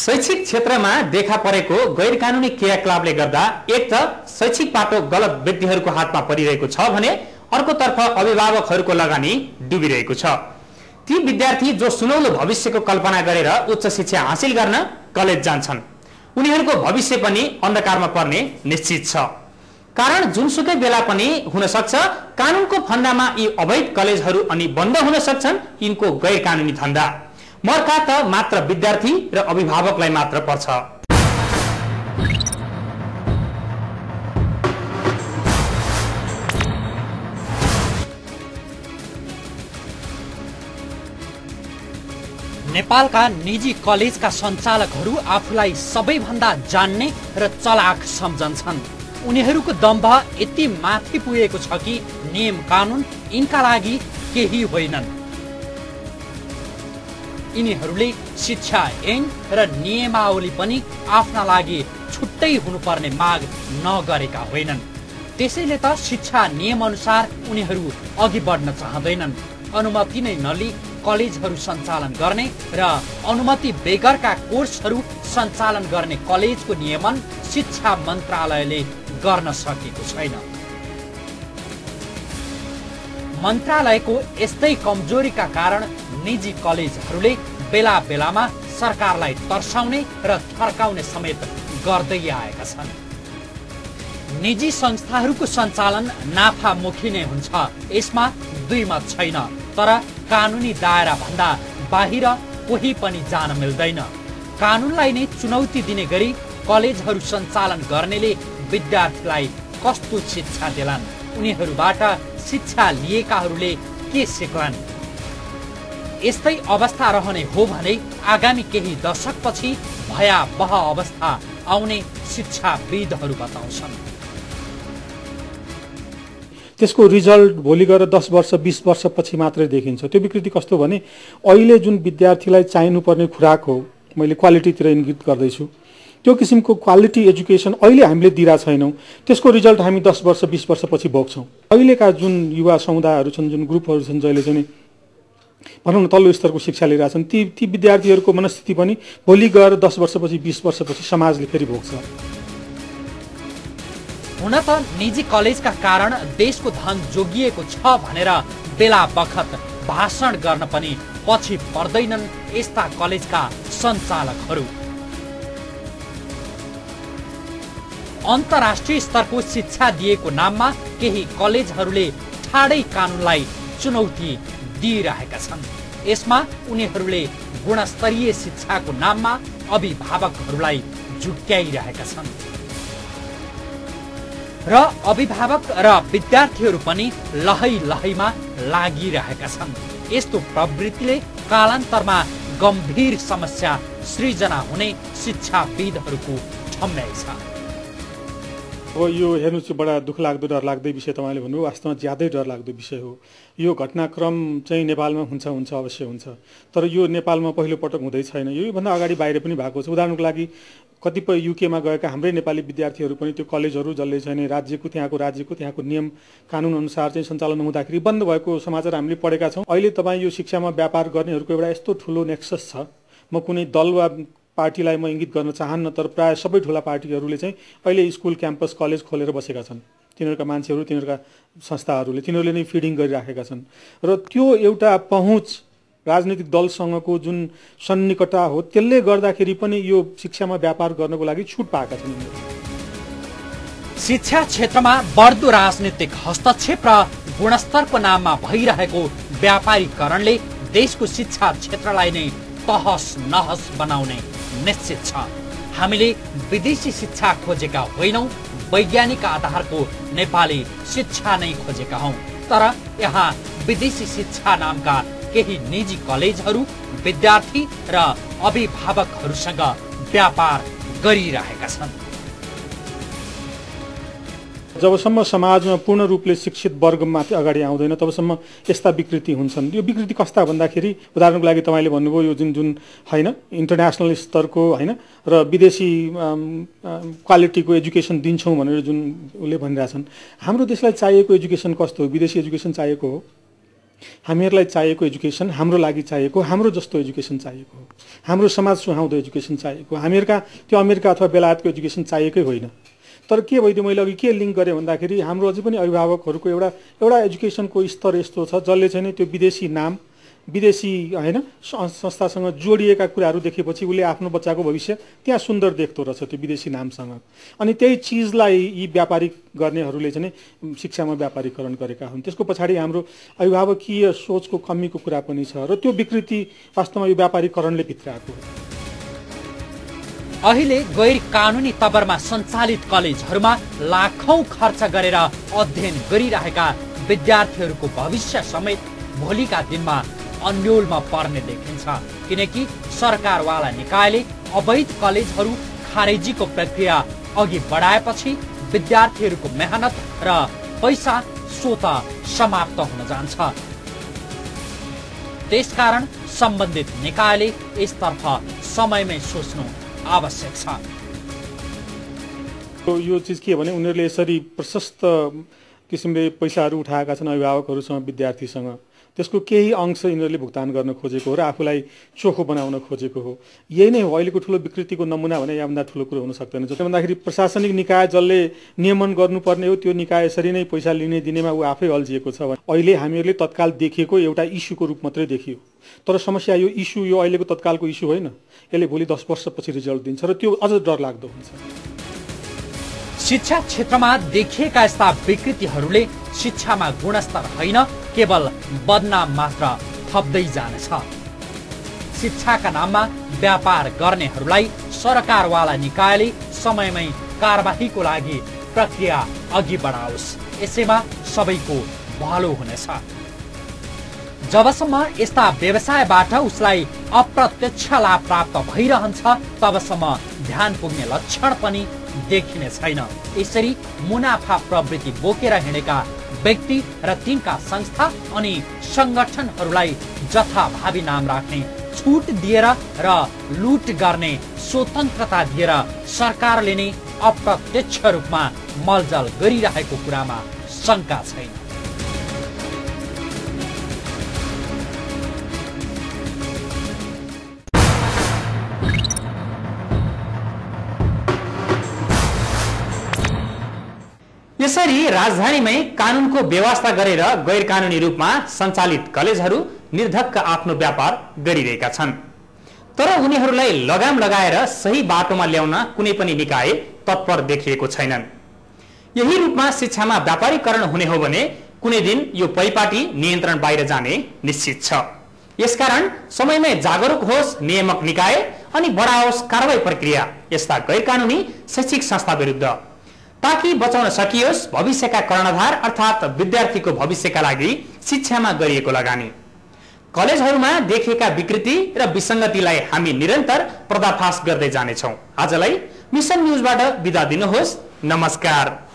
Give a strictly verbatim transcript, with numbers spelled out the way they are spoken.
शैक्षिक क्षेत्रमा देखा परेको गैर कानुनी क्रियाकलापले गर्दा एक त शैक्षिक पाटो गलत व्यक्तिहरूको हातमा परिरहेको छ भने अर्कोतर्फ अभिभावकहरूको लगानी डुबिरहेको छ। ती विद्यार्थी जो सुनौलो भविष्यको कल्पना गरेर उच्च शिक्षा हासिल गर्न कलेज जान्छन् उनीहरूको भविष्य पनि अन्धकारमा पर्ने निश्चित छ। कारण जुनसुकै बेला पनि हुन सक्छ कानुनको फन्दामा यी अवैध कलेजहरू अनि बन्द हुन सक्छन् यिनको गैर कानुनी धन्दा। मर्का त मात्र विद्यार्थी र अभिभावकलाई मात्र पर्छ। नेपालका निजी कलेजका सञ्चालकहरू आफूलाई सबैभन्दा जान्ने र चलाक सम्झन्छन्। उनीहरूको दम्भ यति माथि पुगेको छ कि नियम कानुन यिनका लागि केही होइनन्। यिनीहरूले शिक्षा ऐन र नियमावली पनि आफ्ना लागि छुट्टै हुनुपर्ने माग नगरेका होइनन्। त्यसैले त शिक्षा नियम अनुसार उनीहरू अघि बढ्न चाहँदैनन्। अनुमति नै नलिई कलेजहरू सञ्चालन गर्ने र अनुमति बेगरका कोर्सहरू सञ्चालन गर्ने कलेजको नियमन शिक्षा मन्त्रालयले गर्न सकेको छैन। मन्त्रालयको यस्तै कमजोरीका कारण निजी कलेजहरूले बेला बेलामा सरकारलाई तर्साउने र थर्काउने समेत गर्दै आएका छन्। निजी संस्थाहरूको सञ्चालन नाफामुखी नै हुन्छ, यसमा दुई मत छैन। तर कानुनी दायरा भन्दा बाहिर कोही पनि जान मिल्दैन। कानुनलाई नै चुनौती दिने गरी कलेजहरू सञ्चालन गर्नेले विद्यार्थीलाई कस्तो शिक्षा देलान्? उनीहरूबाट शिक्षा लिएकाहरूले के सिक्लान्? यस्तै अवस्था रहने हो भने आगामी केही दशकपछि भयावह अवस्था आउने शिक्षाविदहरू बताउँछन्। त्यसको रिजल्ट भोलि गएर दस वर्ष बीस वर्षपछि मात्रै देखिन्छ। त्यो विकृति कस्तो भने अहिले जुन विद्यार्थीलाई चाहिनुपर्ने खुराक हो, मैले क्वालिटीतिर इङ्गित गर्दैछु, त्यो किसिमको क्वालिटी एजुकेसन अहिले हामीले दिइरहेको छैनौँ। त्यसको रिजल्ट हामी दस वर्ष बीस वर्षपछि भोग्छौँ। अहिलेका जुन युवा समुदायहरू छन्, जुन ग्रुपहरू छन्, जहिले चाहिँ भनौँ न तल्लो स्तरको शिक्षा लिइरहेछन्, ती ती विद्यार्थीहरूको मनस्थिति पनि भोलि गएर दस वर्षपछि बीस वर्षपछि समाजले फेरि भोग्छ। हुन त निजी कलेजका कारण देशको धन जोगिएको छ भनेर बेला बखत भाषण गर्न पनि पछि पर्दैनन् यस्ता कलेजका सञ्चालकहरू। अन्तर्राष्ट्रिय स्तरको शिक्षा दिएको नाममा केही कलेजहरूले ठाडै कानुनलाई चुनौती दिइरहेका छन्। यसमा उनीहरूले गुणस्तरीय शिक्षाको नाममा अभिभावकहरूलाई झुक्क्याइरहेका छन् र अभिभावक र विद्यार्थीहरू पनि लहै लहैमा लागिरहेका छन्। यस्तो प्रवृत्तिले कालान्तरमा गम्भीर समस्या सृजना हुने शिक्षाविदहरूको ठम्याइ छ। अब यो हेर्नु चाहिँ बडा दुःख लाग्दो डरलाग्दो विषय तपाईँले भन्नुभयो, वास्तवमा ज्यादै डरलाग्दो विषय हो। यो घटनाक्रम चाहिँ नेपालमा हुन्छ हुन्छ अवश्य हुन्छ, तर यो नेपालमा पहिलो पटक हुँदै छैन। योभन्दा अगाडि बाहिर पनि भएको छ। उदाहरणको लागि कतिपय युकेमा गएका हाम्रै नेपाली विद्यार्थीहरू पनि त्यो कलेजहरू जसले चाहिँ राज्यको त्यहाँको राज्यको त्यहाँको नियम कानुन अनुसार चाहिँ सञ्चालन हुँदाखेरि बन्द भएको समाचार हामीले पढेका छौँ। अहिले तपाईँ यो शिक्षामा व्यापार गर्नेहरूको एउटा यस्तो ठुलो नेक्सस छ, म कुनै दल वा पार्टीलाई म इङ्गित गर्न चाहन्न, तर प्राय सबै ठुला पार्टीहरूले चाहिँ अहिले स्कुल क्याम्पस कलेज खोलेर बसेका छन्। तिनीहरूका मान्छेहरू, तिनीहरूका संस्थाहरूले तिनीहरूले नै फिडिङ गरिराखेका छन् र त्यो एउटा पहुँच राजनीतिक दलसँगको जुन सन्निकटता हो त्यसले गर्दाखेरि पनि यो शिक्षामा व्यापार गर्नको लागि छुट पाएका छन्। शिक्षा क्षेत्रमा बढ्दो राजनीतिक हस्तक्षेप र गुणस्तरको नाममा भइरहेको व्यापारीकरणले देशको शिक्षा क्षेत्रलाई नै तहस नहस बनाउने निश्चित छ। हामीले विदेशी शिक्षा खोजेका होइनौँ, वैज्ञानिक आधारको नेपाली शिक्षा नै खोजेका हौँ। तर यहाँ विदेशी शिक्षा नामका केही निजी कलेजहरू विद्यार्थी र अभिभावकहरूसँग व्यापार गरिरहेका छन्। जबसम्म समाजमा पूर्ण रूपले शिक्षित वर्गमाथि अगाडि आउँदैन तबसम्म यस्ता विकृति हुन्छन्। यो विकृति कस्ता भन्दाखेरि उदाहरणको लागि तपाईँले भन्नुभयो यो जुन जुन होइन इन्टरनेसनल स्तरको होइन र विदेशी क्वालिटीको एजुकेसन दिन्छौँ भनेर जुन उसले भनिरहेछन्, हाम्रो देशलाई चाहिएको एजुकेसन कस्तो हो? विदेशी एजुकेसन चाहिएको हो? हामीहरूलाई चाहिएको एजुकेसन हाम्रो लागि चाहिएको हाम्रो जस्तो एजुकेसन चाहिएको हो, हाम्रो समाज सुहाउँदो एजुकेसन चाहिएको, हामीहरूका त्यो अमेरिका अथवा बेलायतको एजुकेसन चाहिएकै होइन। तर के भइदियो, मैले अघि के लिङ्क गरेँ भन्दाखेरि हाम्रो अझै पनि अभिभावकहरूको एउटा एउटा एजुकेसनको स्तर यस्तो छ जसले चाहिँ त्यो विदेशी नाम, विदेशी होइन संस्थासँग जोडिएका कुराहरू देखेपछि उसले आफ्नो बच्चाको भविष्य त्यहाँ सुन्दर देख्दो रहेछ त्यो विदेशी नामसँग। अनि त्यही चिजलाई यी व्यापारिक गर्नेहरूले चाहिँ शिक्षामा व्यापारीकरण गरेका हुन्। त्यसको पछाडि हाम्रो अभिभावकीय सोचको कमीको कुरा पनि छ र त्यो विकृति वास्तवमा यो व्यापारीकरणले भित्राएको हो। अहिले गैर कानुनी तवरमा सञ्चालित कलेजहरूमा लाखौं खर्च गरेर अध्ययन गरिरहेका विद्यार्थीहरूको भविष्य समेत भोलिका दिनमा अन्योलमा पर्ने देखिन्छ, किनकि सरकारवाला निकायले अवैध कलेजहरू खारेजीको प्रक्रिया अघि बढाएपछि विद्यार्थीहरूको मेहनत र पैसा स्वत समाप्त हुन जान्छ। त्यसकारण सम्बन्धित निकायले यसतर्फ समयमै सोच्नु आवश्यक छ। यो चिज के भने उनीहरूले यसरी प्रशस्त किसिमले पैसाहरू उठाएका छन् अभिभावकहरूसँग, विद्यार्थीसँग, त्यसको केही अंश यिनीहरूले भुक्तान गर्न खोजेको हो र आफूलाई चोखो बनाउन खोजेको हो। यही नै हो अहिलेको ठुलो विकृतिको नमुना भने यहाँभन्दा ठुलो कुरो हुन सक्दैन। जसले भन्दाखेरि प्रशासनिक निकाय जसले नियमन गर्नुपर्ने हो त्यो निकाय यसरी नै पैसा लिने दिनेमा ऊ आफै अल्झिएको छ। अहिले हामीहरूले तत्काल देखेको एउटा इस्युको रूप मात्रै देखियो, तर समस्या यो इस्यु यो अहिलेको तत्कालको इस्यु होइन, यसले भोलि दस वर्षपछि रिजल्ट दिन्छ र त्यो अझ डरलाग्दो हुन्छ। शिक्षा क्षेत्रमा देखिएका यस्ता विकृतिहरूले शिक्षामा गुणस्तर होइन केवल बदनाम मात्र थप्दै जानेछ। शिक्षाका नाममा व्यापार गर्नेहरूलाई सरकारवाला निकायले समयमै कारबाहीको लागि प्रक्रिया अघि बढाओस्, यसैमा सबैको भलो हुनेछ। जबसम्म यस्ता व्यवसायबाट उसलाई अप्रत्यक्ष लाभ प्राप्त भइरहन्छ तबसम्म ध्यान पुग्ने लक्षण पनि देखिने छैन। यसरी मुनाफा प्रवृत्ति बोकेर हिँडेका व्यक्ति र तिनका संस्था अनि संगठनहरूलाई जथाभावी नाम राख्ने छुट दिएर र लुट गर्ने स्वतन्त्रता दिएर सरकारले नै अप्रत्यक्ष रूपमा मलजल गरिरहेको कुरामा शंका छैन। यसरी राजधानीमै कानुनको व्यवस्था गरेर गैर कानुनी रूपमा सञ्चालित कलेजहरू निर्धक्क आफ्नो व्यापार गरिरहेका छन्, तर उनीहरूलाई लगाम लगाएर सही बाटोमा ल्याउन कुनै पनि निकाय तत्पर देखिएको छैनन्। यही रूपमा शिक्षामा व्यापारीकरण हुने हो भने कुनै दिन यो परिपाटी नियन्त्रण बाहिर जाने निश्चित छ। यसकारण समयमै जागरुक होस् नियामक निकाय अनि बढाओस् कारबाही प्रक्रिया यस्ता गैर कानुनी शैक्षिक संस्था विरुद्ध, ताकि बचाउन सकियोस् भविष्यका कर्णधार अर्थात् विद्यार्थीको भविष्यका लागि शिक्षामा गरिएको लगानी। कलेजहरूमा देखिएका विकृति र विसङ्गतिलाई हामी निरन्तर पर्दाफास गर्दै जानेछौँ। आजलाई मिसन न्युजबाट बिदा दिनुहोस्। नमस्कार।